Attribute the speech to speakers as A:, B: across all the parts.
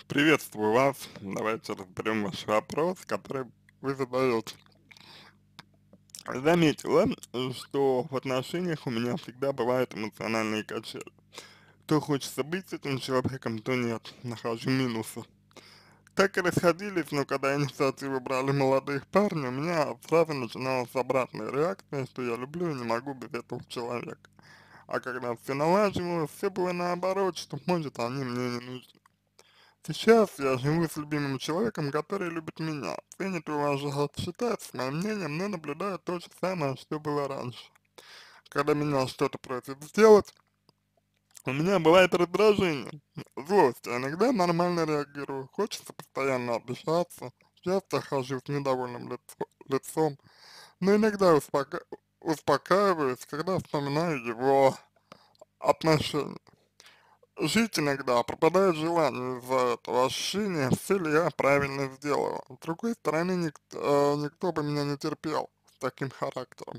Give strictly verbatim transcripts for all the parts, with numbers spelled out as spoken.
A: Приветствую вас. Давайте разберем ваш вопрос, который вы задаете. Заметила, э, что в отношениях у меня всегда бывают эмоциональные качели. То хочется быть с этим человеком, то нет. Нахожу минусы. Так и расходились, но когда инициативу брали молодые парни, у меня сразу начиналась обратная реакция, что я люблю и не могу без этого человека. А когда все налаживалось, все было наоборот, что может они мне не нужны. Сейчас я живу с любимым человеком, который любит меня, ценит и уважает, считает с моим мнением, но наблюдает то же самое, что было раньше. Когда меня что-то просят сделать, у меня бывает раздражение, злость, а иногда нормально реагирую. Хочется постоянно обижаться, часто хожу с недовольным лицо- лицом, но иногда успока- успокаиваюсь, когда вспоминаю его отношения. Жить иногда пропадает желание из-за этого ощущения, все ли я правильно сделала. С другой стороны, никто, э, никто бы меня не терпел с таким характером.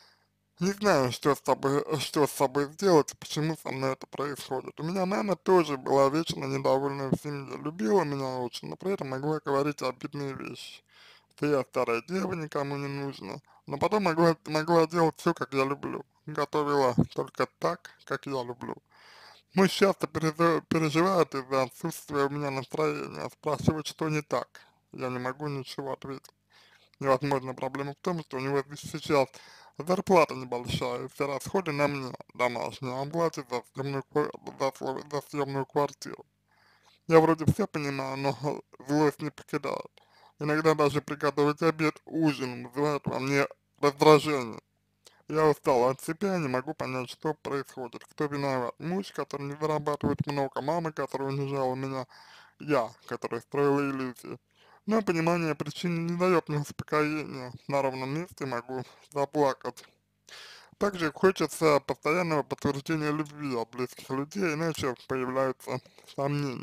A: Не знаю, что с тобой, что с собой сделать, почему со мной это происходит. У меня мама тоже была вечно недовольна в семье, любила меня очень, но при этом могла говорить обидные вещи. Что я старая дева, никому не нужна. Но потом могла, могла делать все, как я люблю. Готовила только так, как я люблю. Муж часто пережи- переживает из-за отсутствия у меня настроения, спрашивает, что не так. Я не могу ничего ответить. Невозможно, проблема в том, что у него здесь сейчас зарплата небольшая, и все расходы на мне домашние, а он платит за съемную, ква- за, сво- за съемную квартиру. Я вроде все понимаю, но злость не покидает. Иногда даже приготовить обед, ужин вызывает во мне раздражение. Я устал от себя, не могу понять, что происходит. Кто виноват? Муж, который не зарабатывает много, мама, которая унижала меня, я, который строил иллюзии. Но понимание причин не дает мне успокоения. На ровном месте могу заплакать. Также хочется постоянного подтверждения любви от близких людей, иначе появляются сомнения.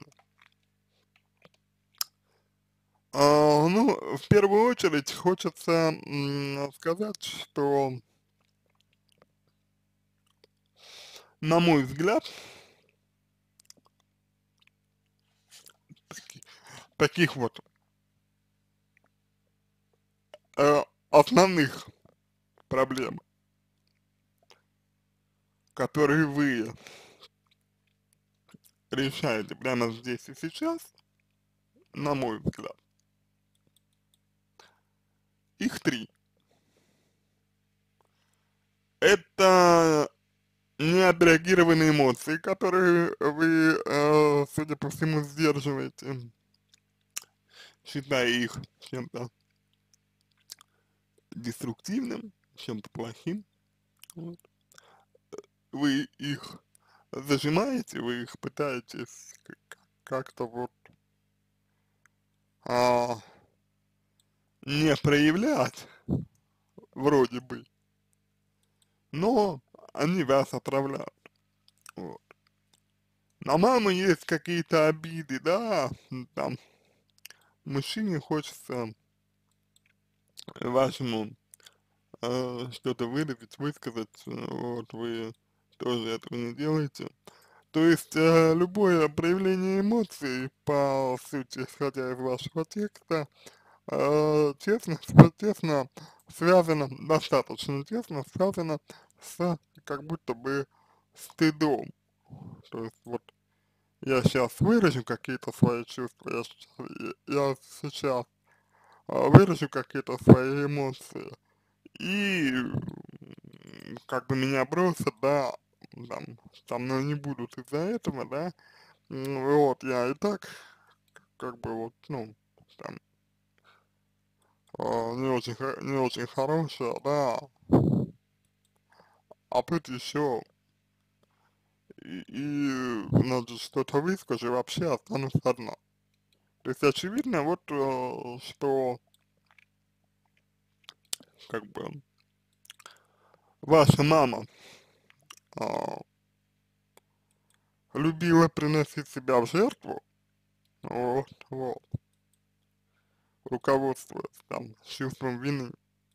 A: А, ну, в первую очередь хочется м, сказать, что, на мой взгляд, таки- таких вот э, основных проблем, которые вы решаете прямо здесь и сейчас, на мой взгляд, их три. Это неотреагированные эмоции, которые вы, э, судя по всему, сдерживаете, считая их чем-то деструктивным, чем-то плохим. Вот. Вы их зажимаете, вы их пытаетесь к- как-то вот а, не проявлять, вроде бы, но они вас отравляют. Вот. На маму есть какие-то обиды, да, м, там, мужчине хочется вашему э, что-то выразить, высказать, э, вот, вы тоже этого не делаете. То есть э, любое проявление эмоций, по сути, исходя из вашего текста, э, тесно, с- тесно связано, достаточно тесно связано с как будто бы стыдом. То есть вот я сейчас выражу какие-то свои чувства, я, щас- я сейчас а, выражу какие-то свои эмоции, и м, как бы меня бросят, да, там, со мной не будут из-за этого, да, м, вот, я и так, как бы вот, ну, там, а, не очень, хо- не очень хорошая, да, а тут еще и, и надо что-то выскажу, и вообще останусь одна. То есть очевидно, вот, э, что, как бы, ваша мама а, любила приносить себя в жертву, вот, вот, руководствуясь там чувством вины.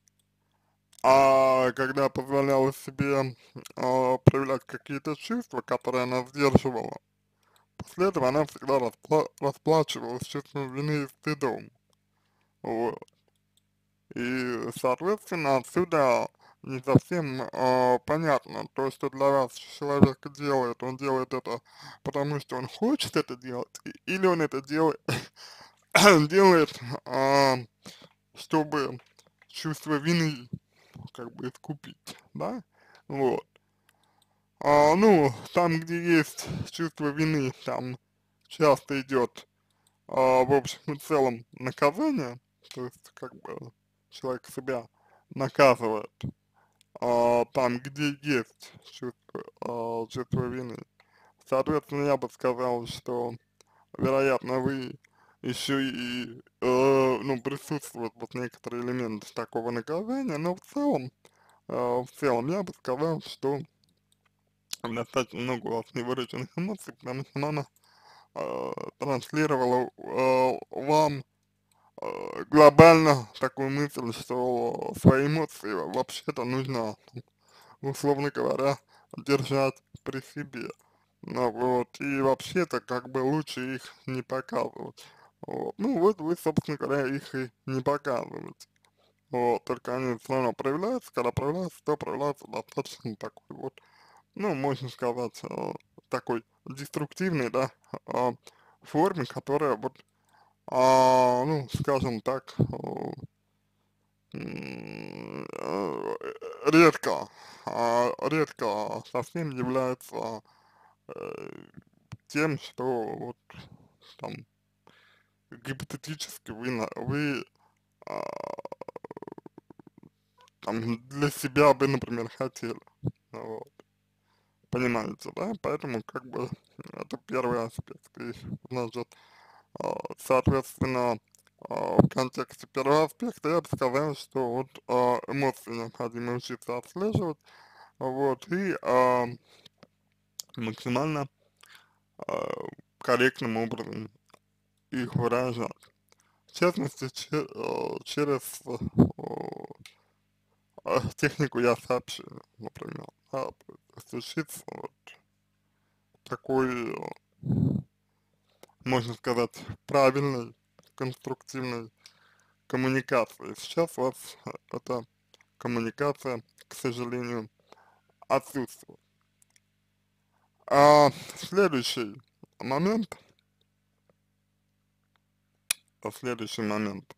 A: А когда позволяла себе а, проявлять какие-то чувства, которые она сдерживала, после этого она всегда распла расплачивалась чувством вины и стыдом, вот. И, соответственно, отсюда не совсем э, понятно, то, что для вас человек делает, он делает это потому, что он хочет это делать, и- или он это делает, делает, а, чтобы чувство вины как бы искупить, да, вот. А, ну, там, где есть чувство вины, там часто идет, а, в общем и целом, наказание, то есть, как бы, человек себя наказывает, а, там, где есть чувство, а, чувство вины. Соответственно, я бы сказал, что, вероятно, вы еще и, э, ну, присутствует вот некоторые элементы такого наказания, но в целом, э, в целом, я бы сказал, что достаточно много у вас невыраженных эмоций, потому что мама э, транслировала э, вам э, глобально такую мысль, что свои эмоции вообще-то нужно, условно говоря, держать при себе. Ну вот, и вообще-то как бы лучше их не показывать. Вот. Ну вот вы, собственно говоря, их и не показываете. Вот, только они все равно проявляются, когда проявляются, то проявляются достаточно такой вот, ну, можно сказать, э, такой деструктивной, да, э, форме, которая вот, а, ну, скажем так, э, м, э, редко, а, редко совсем является э, тем, что вот там гипотетически вы, на, вы а, там для себя бы, например, хотели. Вот. Понимаете, да? Поэтому как бы это первый аспект. И, значит, а, соответственно, а, в контексте первого аспекта я бы сказал, что вот а, эмоции необходимо учиться отслеживать, вот, и а, максимально а, корректным образом их выражать. В частности, че- э, через э, э, технику я сообщения, например, да, то есть учиться вот такой, э, можно сказать, правильной, конструктивной коммуникации. Сейчас у вас э, эта коммуникация, к сожалению, отсутствует. А следующий момент, а следующий момент,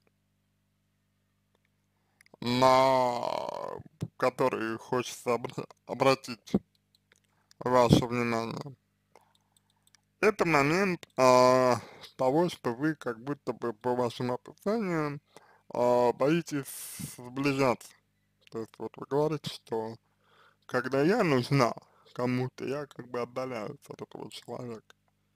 A: на который хочется обра- обратить ваше внимание, это момент а, того, что вы как будто бы по вашим описаниям а, боитесь сближаться. То есть вот вы говорите, что когда я нужна кому-то, я как бы отдаляюсь от этого человека.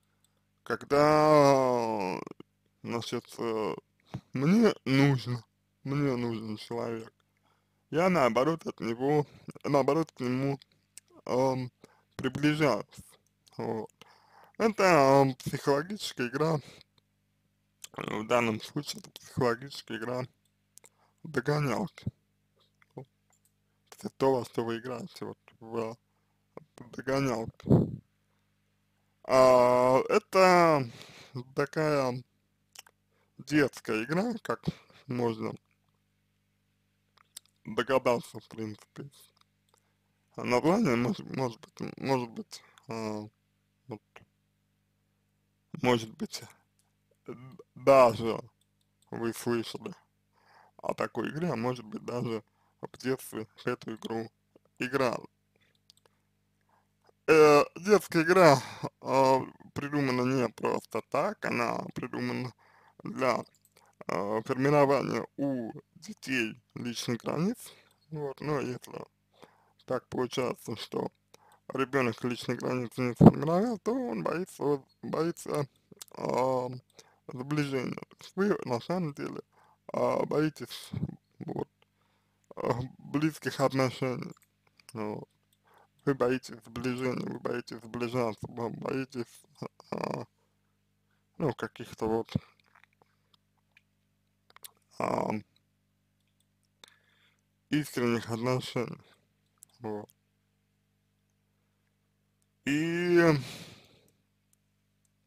A: Когда, значит, э, мне нужно, мне нужен человек, я наоборот от него, наоборот к нему эм, приближаюсь. Вот. Это эм, психологическая игра. В данном случае это психологическая игра догонялки. Вот. Это то, во что вы играете вот в догонялки. А, это такая детская игра, как можно догадаться, в принципе. А название может, может быть, может быть, а, вот, может быть, д- даже вы слышали о такой игре, а может быть, даже в детстве в эту игру играли. Э, детская игра а, придумана не просто так, она придумана для а, формирования у детей личных границ. Вот, но если так получается, что ребенок личные границы не сформировал, то он боится, вот, боится а, сближения. То есть вы на самом деле а, боитесь вот, а, близких отношений. Вот. Вы боитесь сближения, вы боитесь сближаться, вы боитесь, а, ну, каких-то вот, а, искренних отношений, вот. И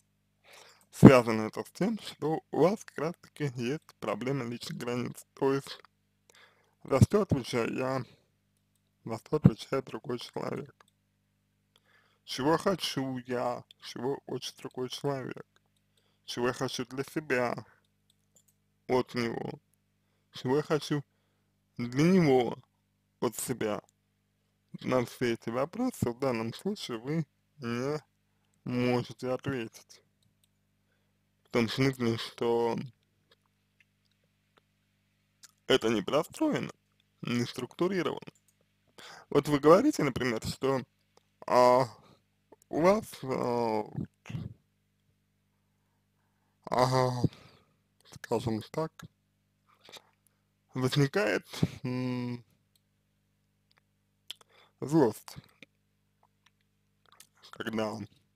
A: связано это с тем, что у вас как раз таки есть проблема личных границ. То есть за что отвечаю я, за что отвечает другой человек. Чего хочу я, чего хочет другой человек, чего я хочу для себя от него, чего я хочу для него от себя. На все эти вопросы в данном случае вы не можете ответить. В том смысле, что это не простроено, не структурировано. Вот вы говорите, например, что а, у вас, а, ага, скажем так, возникает м, злость, когда,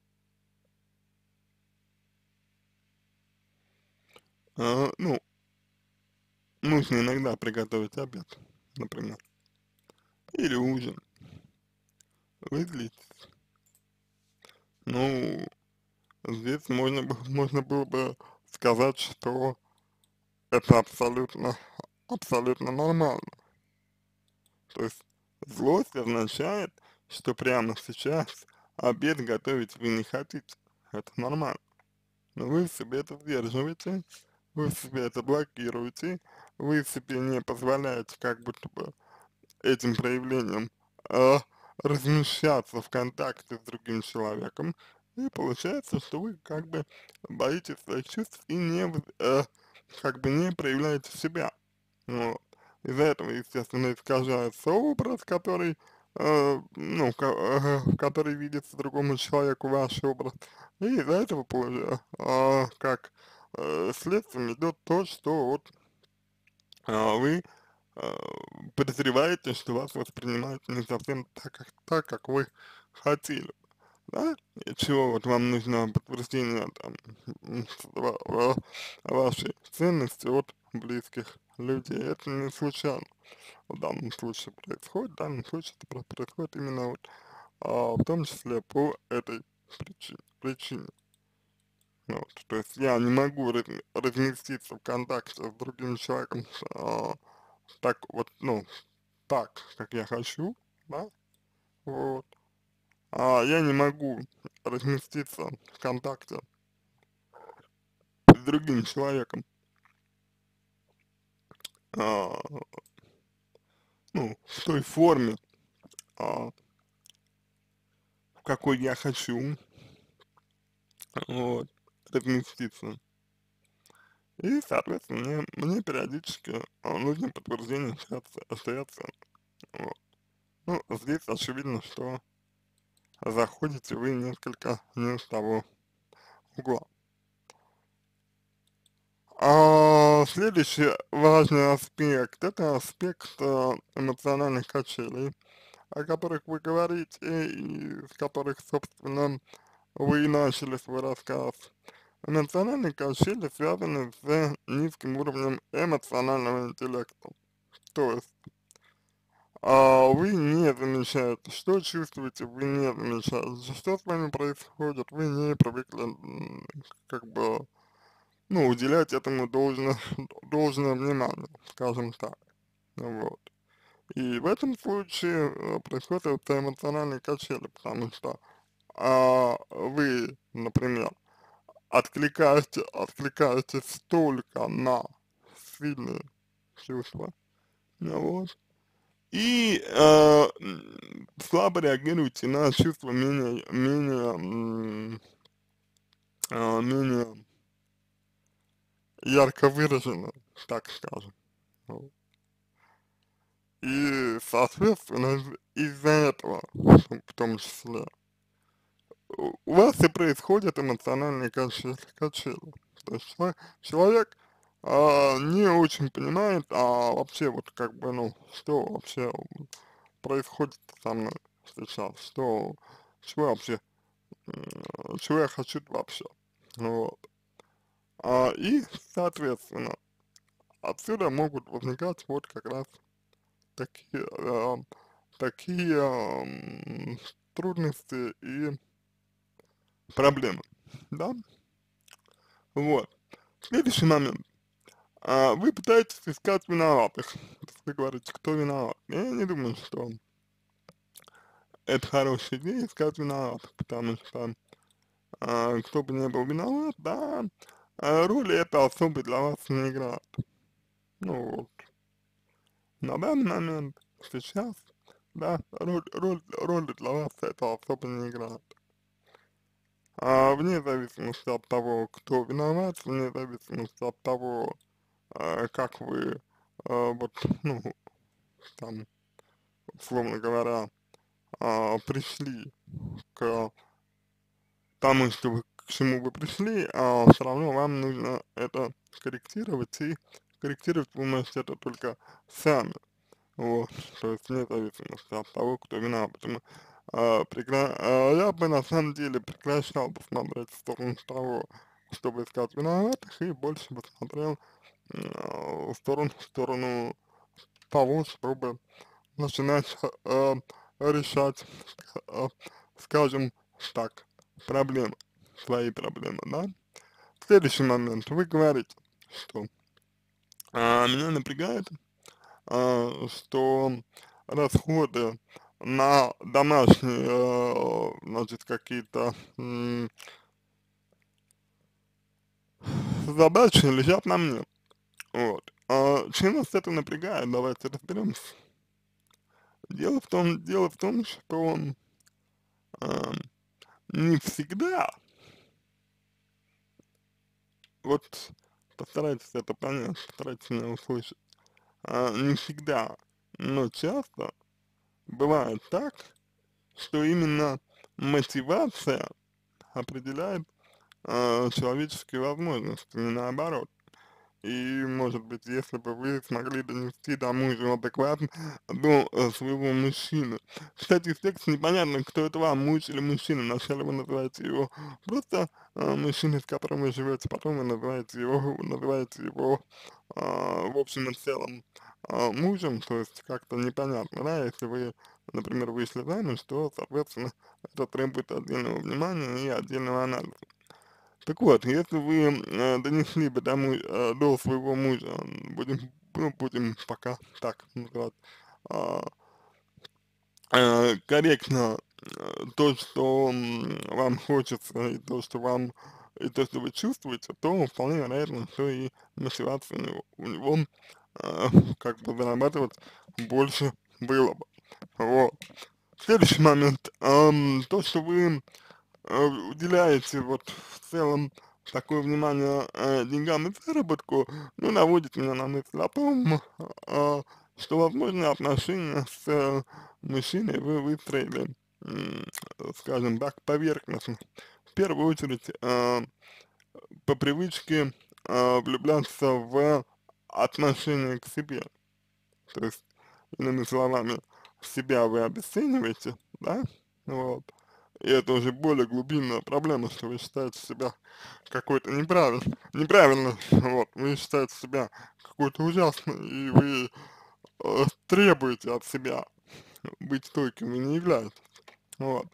A: а, ну, нужно иногда приготовить обед, например, или ужин, вы злитесь. Ну, здесь можно, бы- можно было бы сказать, что это абсолютно, абсолютно нормально. То есть злость означает, что прямо сейчас обед готовить вы не хотите. Это нормально. Но вы в себе это сдерживаете, вы в себе это блокируете, вы себе не позволяете как будто бы этим проявлением э, размещаться в контакте с другим человеком, и получается, что вы как бы боитесь своих чувств и не, в- э, как бы не проявляете себя. Вот. Из-за этого, естественно, искажается образ, который, э, ну, ко- э, который видится другому человеку ваш образ. И из-за этого, получа- а, как э, следствием идет то, что вот а, вы а, подозреваете, что вас воспринимают не совсем так, как, так, как вы хотели, да? И чего вот вам нужно подтверждение там м, ва- ва- вашей ценности от близких людей. Это не случайно в данном случае происходит, в данном случае это про- происходит именно вот, а, в том числе по этой причине. причине. Ну вот, то есть я не могу раз- разместиться в контакте с другим человеком а, так вот, ну, так, как я хочу, да, вот, а я не могу разместиться в контакте с другим человеком, а, ну, в той форме, а, в какой я хочу, вот, разместиться. И, соответственно, мне, мне периодически а, нужно подтверждение остается, остается, вот. Ну, здесь очевидно, что заходите вы несколько не с того угла. А следующий важный аспект — это аспект э, эмоциональных качелей, о которых вы говорите и с которых, собственно, вы и начали свой рассказ. Эмоциональные качели связаны с низким уровнем эмоционального интеллекта. То есть а вы не замечаете, что чувствуете, вы не замечаете, что с вами происходит, вы не привыкли м, как бы, ну, уделять этому должное, должное внимание, скажем так, вот. И в этом случае э, происходит это эмоциональные качели, потому что а, вы, например, откликаете, откликаетесь только на сильные чувства, ну вот, и э, м, слабо реагируете на чувства менее, менее, м, а, менее ярко выраженные, так скажем. Вот. И, соответственно, из- из-за этого, в том в том числе, у у вас и происходят эмоциональные качели. качели. То есть чело- человек а, не очень понимает, а вообще вот как бы, ну, что вообще происходит со мной сейчас, что, чего вообще, м, чего я хочу вообще, вот. А, и, соответственно, отсюда могут возникать вот как раз такие, э, такие м, трудности и проблемы, да. Вот. Следующий момент. А, вы пытаетесь искать виноватых. То есть вы говорите, кто виноват. Я не думаю, что это хорошая идея искать виноватых, потому что а, кто бы ни был виноват, да, а, роли это особо для вас не играет. Ну вот, на данный момент, сейчас, да, роль, роль, роль для вас это особо не играет. А вне зависимости от того, кто виноват, вне зависимости от того, а, как вы, а, вот, ну, там, условно говоря, а, пришли к тому, что вы, к чему вы пришли, а все равно вам нужно это корректировать, и корректировать вы можете это только сами, вот, то есть вне зависимости от того, кто виноват, потому а, прекра... а, я бы на самом деле прекращал бы смотреть в сторону того, чтобы искать виноватых, и больше бы смотрел а, в сторону, в сторону того, чтобы начинать а, решать, а, скажем так, проблемы, свои проблемы, да. Следующий момент. Вы говорите, что а, меня напрягает, а, что расходы на домашние, э, значит, какие-то м, задачи лежат на мне. Вот. А чем вас это напрягает? Давайте разберемся. Дело в том, дело в том, что а, не всегда, вот постарайтесь это понять, постарайтесь меня услышать, а, не всегда, но часто бывает так, что именно мотивация определяет а, человеческие возможности, не наоборот. И, может быть, если бы вы смогли донести до мужа адекватно до э, своего мужчины. Кстати, из текста непонятно, кто это вам, муж или мужчина. Вначале вы называете его просто э, мужчиной, с которым вы живете, потом вы называете его, называете его э, в общем и целом э, мужем, то есть как-то непонятно, да, если вы, например, вышли замуж, то, соответственно, это требует отдельного внимания и отдельного анализа. Так вот, если вы э, донесли бы домой, э, до своего мужа, м, будем, ну, будем пока так называть, а, э, корректно э, то, что м, вам хочется, и то, что вам, и то, что вы чувствуете, то вполне вероятно, что и мотивация у него, у него э, как бы зарабатывать больше было бы. Вот. Следующий момент. Ам, то, что вы э, уделяете вот в целом такое внимание э, деньгам и заработку, ну, наводит меня на мысль о том, э, что, возможно, отношения с э, мужчиной вы выстроили, м, скажем так, поверхностно. В первую очередь, э, по привычке э, влюбляться в отношение к себе. То есть, иными словами, себя вы обесцениваете, да, вот, и это уже более глубинная проблема, что вы считаете себя какой-то неправильный, неправильно, вот, вы считаете себя какой-то ужасный, и вы э, требуете от себя быть стойким, вы не являетесь, вот.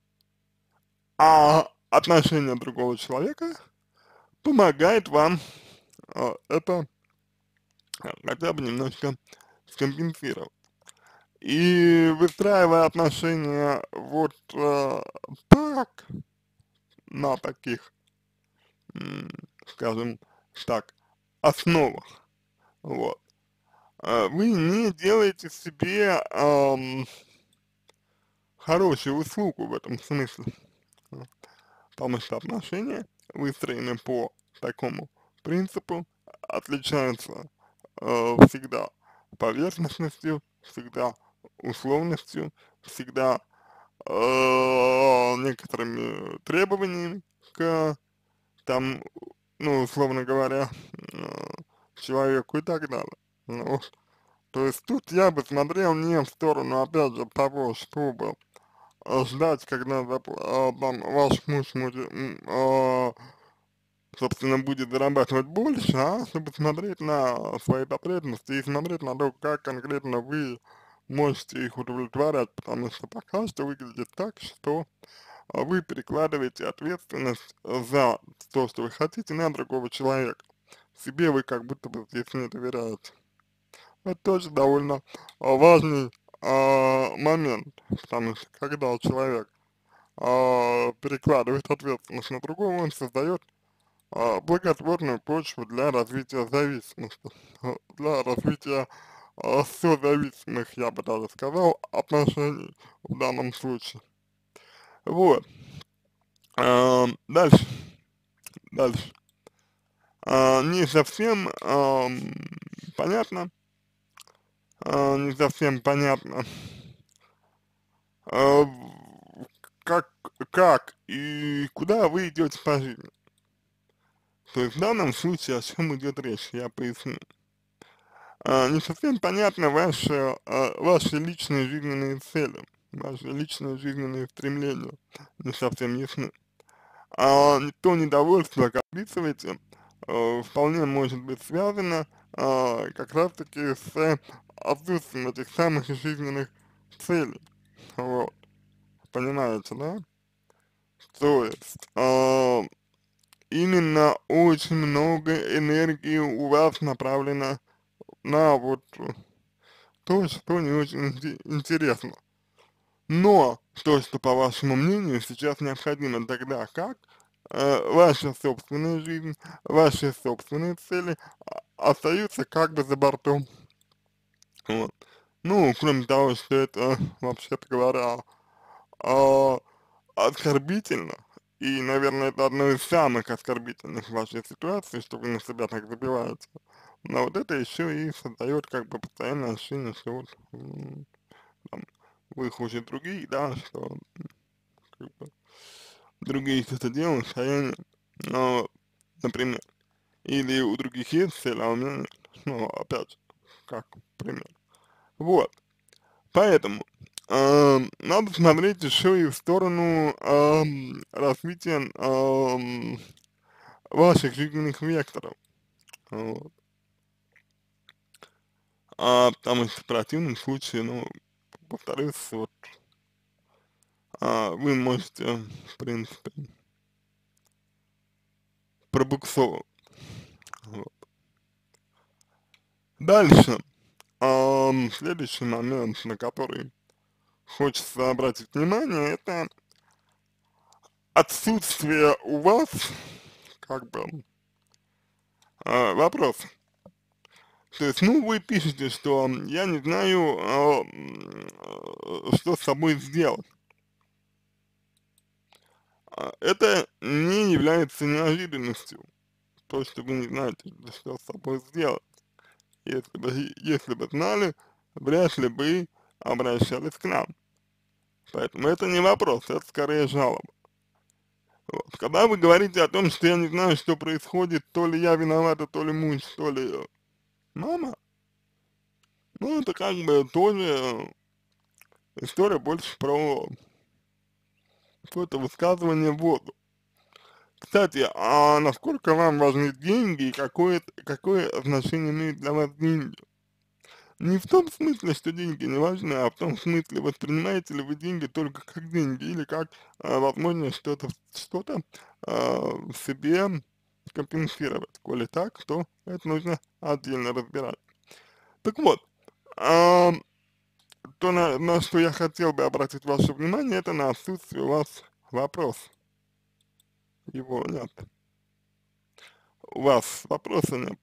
A: А отношение другого человека помогает вам э, это э, хотя бы немножко скомпенсировать. И выстраивая отношения вот э, так, на таких, м, скажем так, основах, вот, э, вы не делаете себе ам, хорошую услугу в этом смысле, вот, потому что отношения, выстроены по такому принципу, отличаются э, всегда поверхностностью, всегда условностью, всегда э, некоторыми требованиями к там, ну, условно говоря, э, человеку и так далее. Ну, вот. То есть тут я бы смотрел не в сторону, опять же, того, чтобы э, ждать, когда зап- э, там, ваш муж будет, м, э, собственно, будет зарабатывать больше, а чтобы смотреть на свои потребности и смотреть на то, как конкретно вы можете их удовлетворять, потому что пока что выглядит так, что а вы перекладываете ответственность за то, что вы хотите, на другого человека. Себе вы как будто бы здесь не доверяете. Это тоже довольно а, важный а, момент, потому что когда человек а, перекладывает ответственность на другого, он создает а, благотворную почву для развития зависимости, а, для развития а, созависимых, я бы даже сказал, отношений в данном случае. Вот. А, дальше, дальше. А, не совсем ам, понятно, а, не совсем понятно, а, как, как и куда вы идете по жизни. То есть в данном случае о чем идет речь, я поясню. А, не совсем понятно ваши, а, ваши личные жизненные цели, ваши личные жизненные стремления, не совсем ясны. А то недовольство, как описываете, э, вполне может быть связано а, как раз таки с отсутствием этих самых жизненных целей. Вот, понимаете, да? То есть, а, именно очень много энергии у вас направлено на вот то, что не очень инте- интересно. Но то, что, по вашему мнению, сейчас необходимо, тогда как э, ваша собственная жизнь, ваши собственные цели а, остаются как бы за бортом. Вот. Ну, кроме того, что это, вообще-то говоря, а, оскорбительно, и, наверное, это одно из самых оскорбительных в вашей ситуации, что вы на себя так забиваете. Но вот это еще и создает как бы постоянное ощущение, что вот м, там, вы хуже других, да, что как бы другие что-то делают, а я нет. Но, например, или у других есть цель, а у меня нет. Ну, опять же, как пример. Вот, поэтому эм, надо смотреть еще и в сторону эм, развития эм, ваших жизненных векторов. Вот. А, потому что в противном случае, ну, повторюсь, вот, а, вы можете, в принципе, пробуксовывать. Вот. Дальше. Ам, следующий момент, на который хочется обратить внимание, это отсутствие у вас, как бы, а, вопроса. То есть, ну, вы пишете, что я не знаю, а, м, а, что с собой сделать. А, Это не является неожиданностью, то, что вы не знаете, что с собой сделать. Если бы, если бы знали, вряд ли бы обращались к нам. Поэтому это не вопрос, это скорее жалоба. Вот. Когда вы говорите о том, что я не знаю, что происходит, то ли я виновата, то ли муж, то ли э, мама, ну это как бы тоже э, история больше про какое-то высказывание в воду. Кстати, а насколько вам важны деньги и какое, какое значение имеют для вас деньги? Не в том смысле, что деньги не важны, а в том смысле, воспринимаете ли вы деньги только как деньги или как а, возможность что-то что-то а, в себе компенсировать. Коли так, то это нужно отдельно разбирать. Так вот, а, то, на, на что я хотел бы обратить ваше внимание, это на отсутствие у вас вопроса. Его нет. У вас вопроса нет.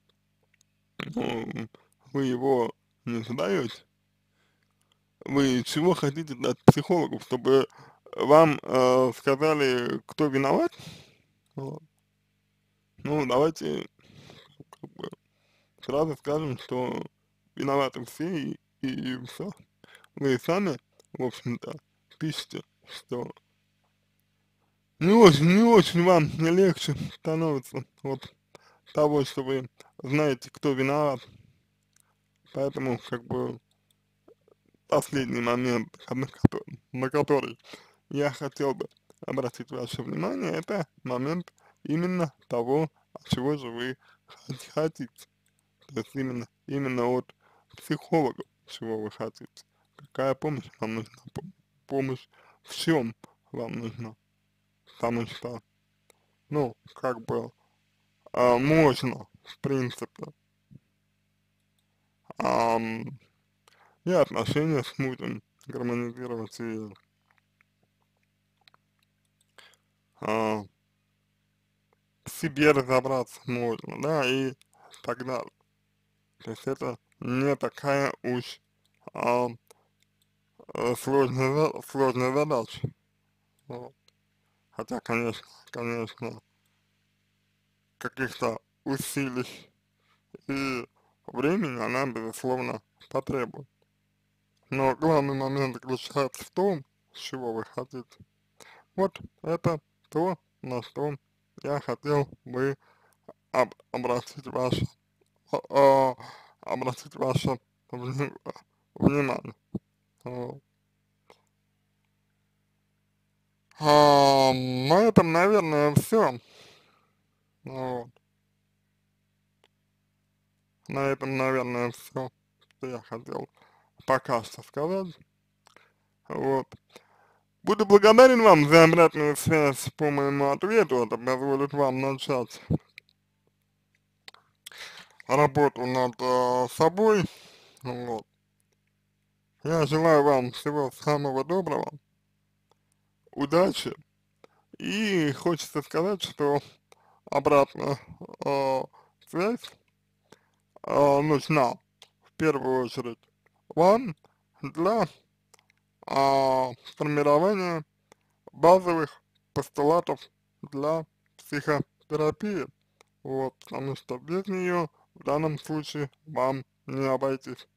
A: Ну, вы его не задаете. Вы чего хотите от психологов, чтобы вам э, сказали, кто виноват? Вот. Ну, давайте как бы сразу скажем, что виноваты все и, и все. Вы сами, в общем-то, пишете, что не очень, не очень вам не легче становится от того, что вы знаете, кто виноват. Поэтому, как бы, последний момент, на который, на который я хотел бы обратить ваше внимание, это момент именно того, от чего же вы хотите. То есть именно, именно от психолога, чего вы хотите. Какая помощь вам нужна, помощь в чем вам нужно, потому что, ну, как бы, а, можно, в принципе, ам, и отношения с мужем гармонизировать, и, а, в себе разобраться можно, да, и так далее. То есть это не такая уж, а, э, сложная, за- сложная задача. Вот. Хотя, конечно, конечно, каких-то усилий и времени она, безусловно, потребует. Но главный момент заключается в том, с чего вы хотите. Вот это то, на что я хотел бы об- обратить ваше, а, а, обратить ваше вни- внимание. Вот. А, на этом, наверное, все. Вот. На этом, наверное, все, что я хотел пока что сказать. Вот. Буду благодарен вам за обратную связь по моему ответу. Это позволит вам начать работу над э, собой. Вот. Я желаю вам всего самого доброго, удачи. И хочется сказать, что обратная э, связь э, нужна в первую очередь вам для а, формирования базовых постулатов для психотерапии. Вот, потому что без нее в данном случае вам не обойтись.